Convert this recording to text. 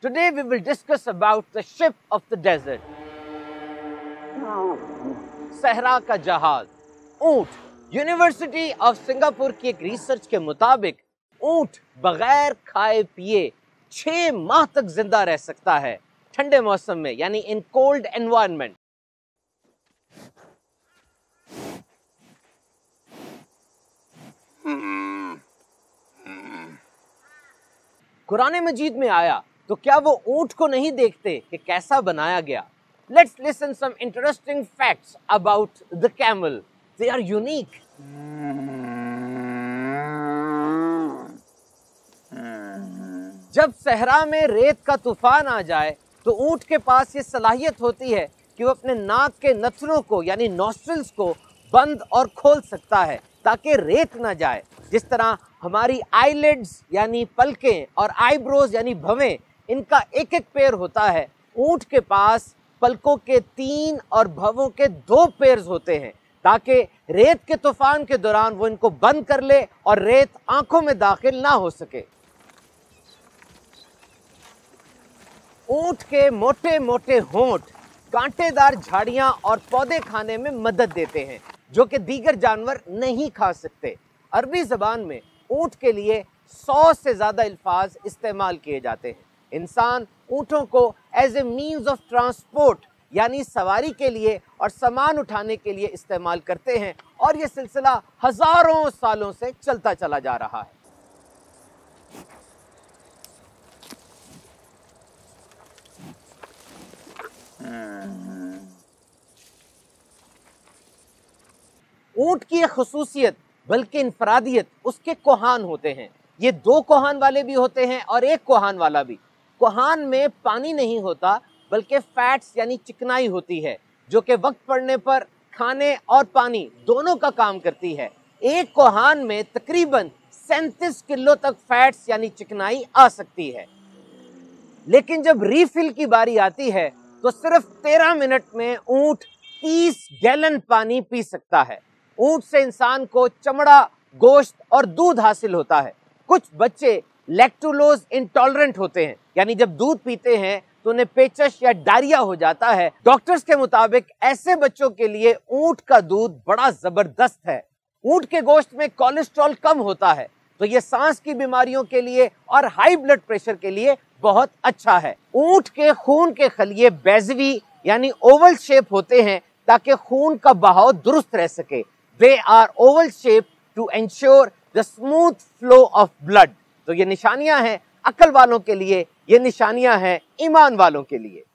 Today we will discuss about the ship of the desert. सहरा का जहाज, ऊंट। यूनिवर्सिटी ऑफ सिंगापुर की एक रिसर्च के मुताबिक ऊंट बगैर खाए पिए 6 माह तक जिंदा रह सकता है ठंडे मौसम में, यानी in cold environment. Quran Majeed में आया तो क्या वो ऊंट को नहीं देखते कि कैसा बनाया गया? Let's listen some interesting facts about the camel. They are unique. जब सहरा में रेत का तूफान आ जाए तो ऊंट के पास ये सलाहियत होती है कि वो अपने नाक के नथनों को यानी नॉस्ट्रिल्स को बंद और खोल सकता है ताकि रेत ना जाए। जिस तरह हमारी आईलिड्स यानी पलकें और आईब्रोज यानी भवें, इनका एक एक पैर होता है, ऊंट के पास पलकों के 3 और भवों के 2 पैर होते हैं ताकि रेत के तूफान के दौरान वो इनको बंद कर ले और रेत आंखों में दाखिल ना हो सके। ऊंट के मोटे मोटे होंठ कांटेदार झाड़ियां और पौधे खाने में मदद देते हैं जो कि दीगर जानवर नहीं खा सकते। अरबी ज़बान में ऊंट के लिए 100 से ज़्यादा अल्फाज इस्तेमाल किए जाते हैं। इंसान ऊँटों को as a means of transport यानी सवारी के लिए और सामान उठाने के लिए इस्तेमाल करते हैं और ये सिलसिला हजारों सालों से चलता चला जा रहा है। ऊंट की एक खुसूसियत बल्कि इनफरादियत उसके कोहान होते हैं। ये 2 कोहान वाले भी होते हैं और 1 कोहान वाला भी। कोहान में पानी नहीं होता बल्कि फैट्स यानी चिकनाई होती है जो कि वक्त पड़ने पर खाने और पानी दोनों का काम करती है। एक कोहान में तकरीबन 37 किलो तक फैट्स यानी चिकनाई आ सकती है। लेकिन जब रीफिल की बारी आती है तो सिर्फ 13 मिनट में ऊंट 30 गैलन पानी पी सकता है। ऊंट से इंसान को चमड़ा, गोश्त और दूध हासिल होता है। कुछ बच्चे लैक्टोलोज इंटॉलरेंट होते हैं, यानी जब दूध पीते हैं तो उन्हें पेचश या डायरिया हो जाता है। डॉक्टर्स के मुताबिक ऐसे बच्चों के लिए ऊंट का दूध बड़ा जबरदस्त है। ऊंट के गोश्त में कोलेस्ट्रॉल कम होता है तो ये सांस की बीमारियों के लिए और हाई ब्लड प्रेशर के लिए बहुत अच्छा है। ऊंट के खून के खलिए बैजवी यानी ओवल शेप होते हैं ताकि खून का बहाव दुरुस्त रह सके। They are oval shape to ensure the smooth flow of blood. तो ये निशानियां हैं अक्ल वालों के लिए, ये निशानियां हैं ईमान वालों के लिए।